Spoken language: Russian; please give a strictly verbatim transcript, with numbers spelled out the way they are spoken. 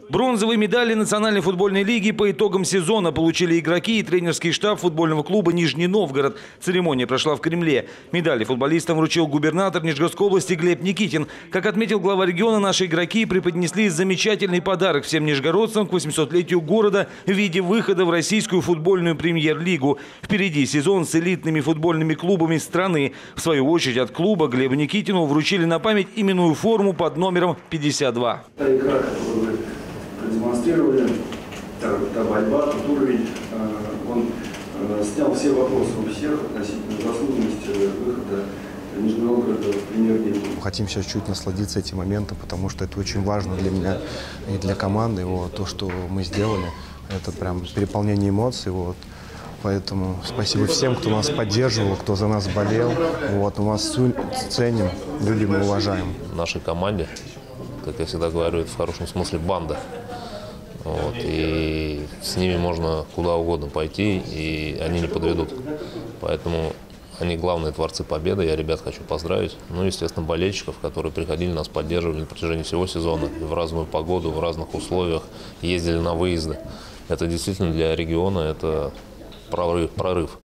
Бронзовые медали Национальной футбольной лиги по итогам сезона получили игроки и тренерский штаб футбольного клуба «Нижний Новгород». Церемония прошла в Кремле. Медали футболистам вручил губернатор Нижегородской области Глеб Никитин. Как отметил глава региона, наши игроки преподнесли замечательный подарок всем нижегородцам к восьмисотлетию города в виде выхода в российскую футбольную премьер-лигу. Впереди сезон с элитными футбольными клубами страны. В свою очередь от клуба Глебу Никитину вручили на память именную форму под номером пятьдесят два. Демонстрировали, та, та борьба, тот уровень, он снял все вопросы у всех относительно заслуженности выхода Нижнего Новгорода в премьер-лигу. Хотим сейчас чуть насладиться этим моментом, потому что это очень важно для меня и для команды. Вот, то, что мы сделали, это прям переполнение эмоций. Вот. Поэтому спасибо всем, кто нас поддерживал, кто за нас болел. Вот, мы вас ценим, любим и уважаем. В нашей команде, как я всегда говорю, это в хорошем смысле банда. Вот, и с ними можно куда угодно пойти, и они не подведут. Поэтому они главные творцы победы. Я ребят хочу поздравить. Ну, естественно, болельщиков, которые приходили, нас поддерживали на протяжении всего сезона. В разную погоду, в разных условиях, ездили на выезды. Это действительно для региона это прорыв. прорыв.